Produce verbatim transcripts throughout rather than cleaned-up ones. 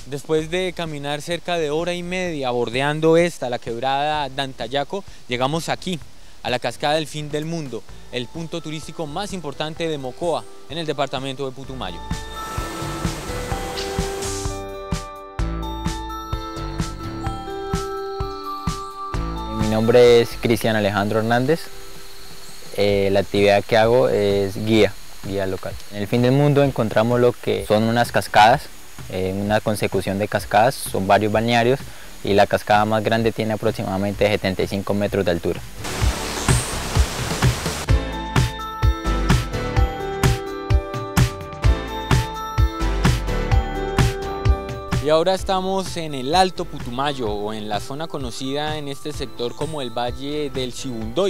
Después de caminar cerca de hora y media bordeando esta, la quebrada Dantayaco, llegamos aquí, a la cascada del fin del mundo, el punto turístico más importante de Mocoa, en el departamento de Putumayo. Mi nombre es Cristian Alejandro Hernández. Eh, la actividad que hago es guía, guía local. En el fin del mundo encontramos lo que son unas cascadas, eh, una consecución de cascadas, son varios balnearios y la cascada más grande tiene aproximadamente setenta y cinco metros de altura. Y ahora estamos en el Alto Putumayo, o en la zona conocida en este sector como el Valle del Sibundoy.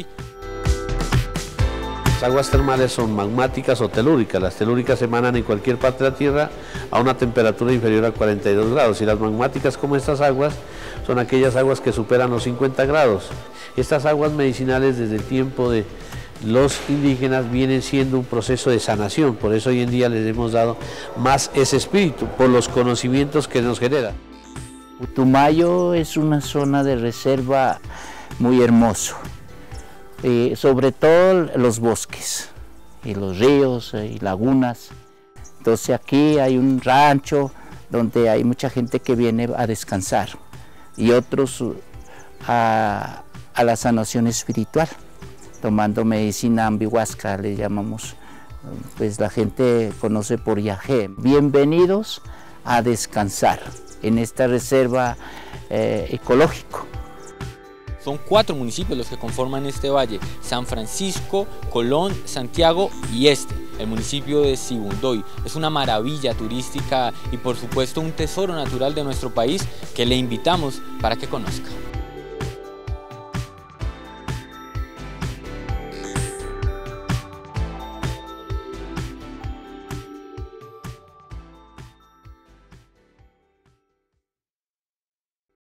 Las aguas termales son magmáticas o telúricas. Las telúricas emanan en cualquier parte de la Tierra a una temperatura inferior a cuarenta y dos grados, y las magmáticas, como estas aguas, son aquellas aguas que superan los cincuenta grados. Estas aguas medicinales, desde el tiempo de los indígenas, vienen siendo un proceso de sanación. Por eso hoy en día les hemos dado más ese espíritu, por los conocimientos que nos genera. Putumayo es una zona de reserva muy hermoso. Eh, sobre todo los bosques, y los ríos y lagunas. Entonces aquí hay un rancho donde hay mucha gente que viene a descansar y otros a, a la sanación espiritual, tomando medicina ambihuasca, le llamamos, pues la gente conoce por yagé. Bienvenidos a descansar en esta reserva eh, ecológica. Son cuatro municipios los que conforman este valle: San Francisco, Colón, Santiago y este, el municipio de Sibundoy. Es una maravilla turística y por supuesto un tesoro natural de nuestro país que le invitamos para que conozca.